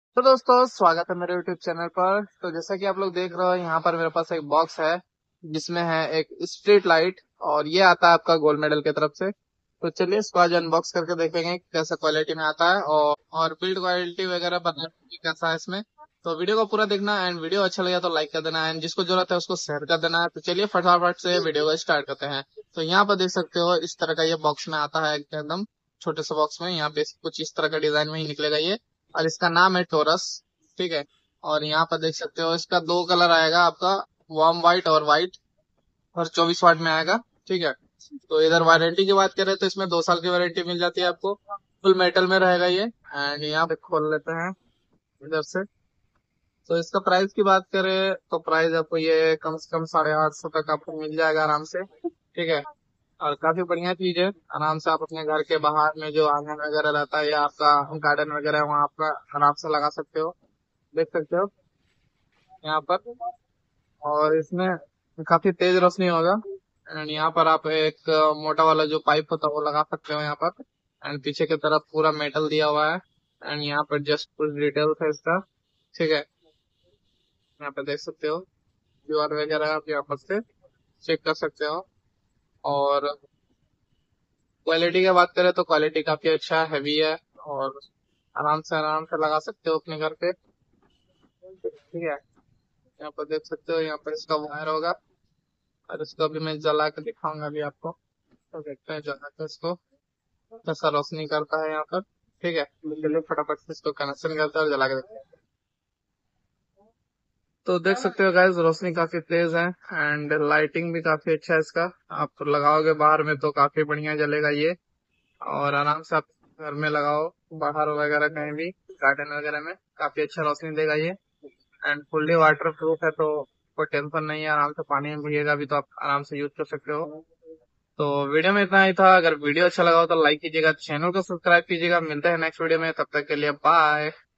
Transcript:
तो दोस्तों स्वागत है मेरे YouTube चैनल पर। तो जैसा कि आप लोग देख रहे हो यहाँ पर मेरे पास एक बॉक्स है जिसमें है एक स्ट्रीट लाइट और ये आता है आपका गोल्ड मेडल की तरफ से। तो चलिए इसको आज अनबॉक्स करके देखेंगे कि कैसा क्वालिटी में आता है और बिल्ड क्वालिटी वगैरह बताना कि कैसा है इसमें। तो वीडियो को पूरा देखना एंड वीडियो अच्छा लगा तो लाइक कर देना एंड जिसको जरूरत है उसको शेयर कर देना है। तो चलिए फटाफट से वीडियो को स्टार्ट करते हैं। तो यहाँ पर देख सकते हो इस तरह का ये बॉक्स में आता है एकदम छोटे से बॉक्स में। यहाँ पे कुछ इस तरह का डिजाइन में ही निकलेगा ये और इसका नाम है टोरस। ठीक है। और यहाँ पर देख सकते हो इसका दो कलर आएगा आपका, वार्म व्हाइट और व्हाइट, और 24 वाट में आएगा। ठीक है। तो इधर वारंटी की बात करें तो इसमें 2 साल की वारंटी मिल जाती है आपको। फुल मेटल में रहेगा ये। एंड यहाँ पे खोल लेते हैं इधर से। तो इसका प्राइस की बात करें तो प्राइस आपको ये कम से कम 850 तक आपको मिल जाएगा आराम से। ठीक है। और काफी बढ़िया चीज है। आराम से आप अपने घर के बाहर में जो आंगन वगैरह रहता है या आपका गार्डन वगैरह है वहाँ आप आराम से लगा सकते हो। देख सकते हो यहाँ पर। और इसमें काफी तेज रोशनी होगा। एंड यहाँ पर आप एक मोटा वाला जो पाइप होता है वो लगा सकते हो यहाँ पर। एंड पीछे की तरफ पूरा मेटल दिया हुआ है। एंड यहाँ पर जस्ट कुछ डिटेल्स है इसका। ठीक है। यहाँ पे देख सकते हो क्यूआर वगैरह आप यहाँ पर से चेक कर सकते हो। और क्वालिटी की बात करें तो क्वालिटी काफी अच्छा हैवी है। और आराम से लगा सकते हो अपने घर पे। ठीक है। यहाँ पर देख सकते हो यहाँ पर इसका वायर होगा और इसको अभी मैं जला के दिखाऊंगा अभी आपको। तो देखते हैं जला के इसको कैसा रोशनी करता है यहाँ पर। ठीक है। तो चलिए फटाफट से इसको कनेक्शन करते हैं और जला के देखते हैं। तो देख सकते हो गाइस रोशनी काफी तेज है एंड लाइटिंग भी काफी अच्छा है इसका। आप लगाओगे बाहर में तो काफी बढ़िया जलेगा ये। और आराम से आप घर में लगाओ, बाहर वगैरह कहीं भी गार्डन वगैरह में काफी अच्छा रोशनी देगा ये। एंड फुल्ली वाटर प्रूफ है तो कोई टेंशन नहीं है। आराम से पानी में भीगेगा भी तो आप आराम से यूज कर सकते हो। तो वीडियो में इतना ही था। अगर वीडियो अच्छा लगा हो तो लाइक कीजिएगा, चैनल को सब्सक्राइब कीजिएगा। मिलते हैं नेक्स्ट वीडियो में, तब तक के लिए बाय।